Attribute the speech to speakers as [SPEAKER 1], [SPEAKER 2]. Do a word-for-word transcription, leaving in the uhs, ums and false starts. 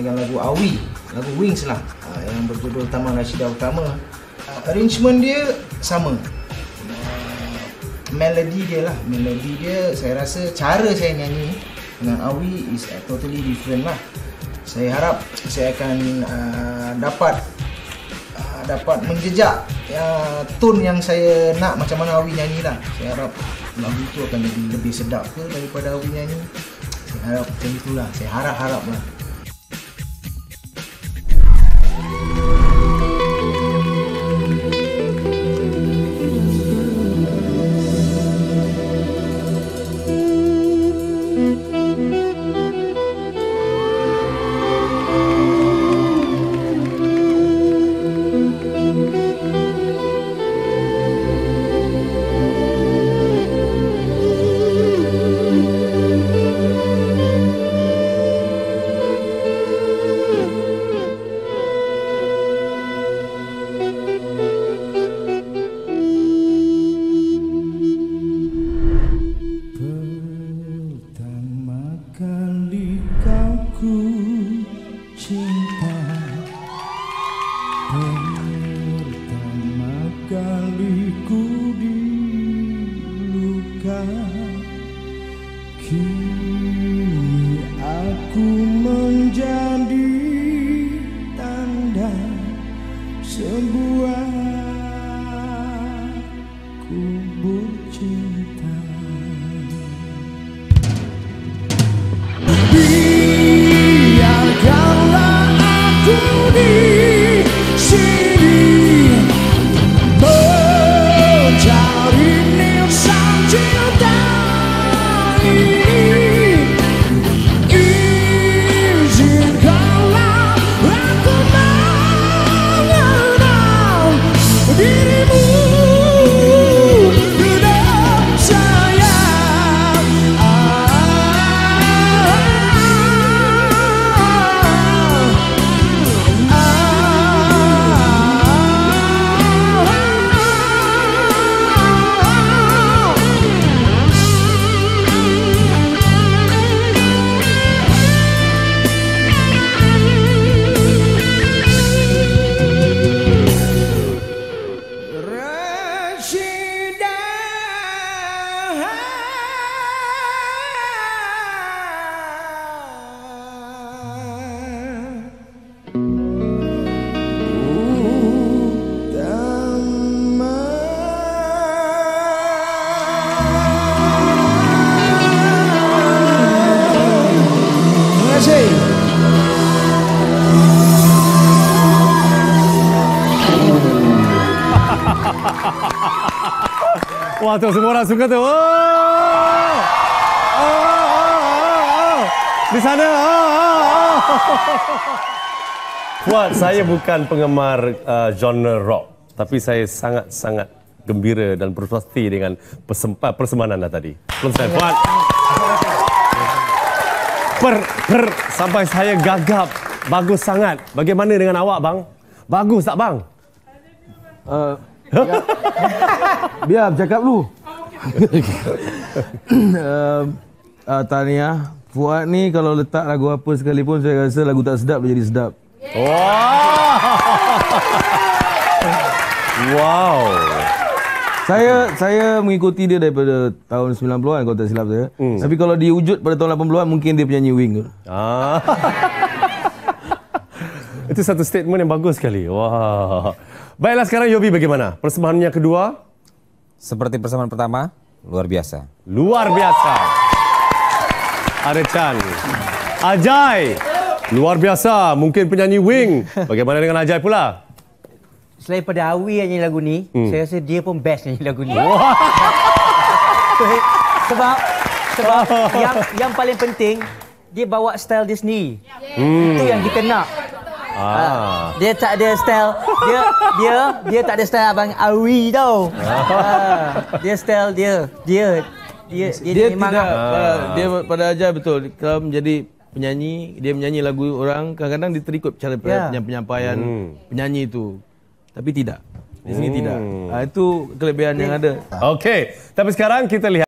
[SPEAKER 1] dengan lagu Awi, lagu Wings lah, uh, yang berjudul Taman Rashidah Utama. Uh, arrangement dia sama, uh, melodi dia lah, melodi dia saya rasa cara saya nyanyi dengan Awi is uh, totally different lah. Saya harap saya akan uh, dapat uh, dapat menjejak uh, tone yang saya nak macam mana Awi nyanyi lah. Saya harap lagu itu akan lebih, lebih sedap ke daripada Awi nyanyi. Saya harap macam itulah, saya harap-harap lah.
[SPEAKER 2] Cinta pertama kali ku diluka, kini aku menjadi tanda sebuah kubur cinta.
[SPEAKER 3] Wah, tuh semua orang suka tuh. Oh, oh, oh, oh, oh. Di sana. Oh, oh, oh. Fuad, saya bukan penggemar uh, genre rock, tapi saya sangat-sangat gembira dan berpuas-hati dengan persempat persembahan anda tadi. Selesai, Fuad. Per, per, sampai saya gagap. Bagus sangat. Bagaimana dengan awak, bang? Bagus tak, bang?
[SPEAKER 4] Uh, biar, biar bercakap dulu. uh, uh, Tahniah. Fuad ni kalau letak lagu apa sekalipun, saya rasa lagu tak sedap dia jadi sedap.
[SPEAKER 3] Wow. Wow.
[SPEAKER 4] Saya saya mengikuti dia daripada tahun sembilan puluhan kalau tak silap saya. Hmm. Tapi kalau diwujud pada tahun lapan puluhan mungkin dia penyanyi Wing tu.
[SPEAKER 3] Ah. Itu satu statement yang bagus sekali. Wah. Baiklah, sekarang Yobi bagaimana? Persembahannya kedua?
[SPEAKER 5] Seperti persembahan pertama, luar biasa.
[SPEAKER 3] Luar biasa. Ada Chan. Ajay. Luar biasa. Mungkin penyanyi Wing. Bagaimana dengan Ajay pula?
[SPEAKER 6] Selain pada Awi yang nyanyi lagu ni, hmm. saya rasa dia pun best nyanyi lagu ni. sebab sebab yang yang paling penting, dia bawa style dia sendiri. Hmm. Itu yang kita nak. Ah. Dia tak ada style, dia dia dia tak ada style abang Awi tau. Ah. Dia style dia, dia dia dia,
[SPEAKER 4] dia
[SPEAKER 6] memang
[SPEAKER 4] tidak ah. dia pada Ajay betul. Kalau menjadi penyanyi, dia menyanyi lagu orang, kadang-kadang dia terikut cara yeah. penyampaian hmm. penyanyi itu. Tapi tidak. Di sini hmm. tidak. Ah, itu kelebihan yang ada.
[SPEAKER 3] Okey, tapi sekarang kita lihat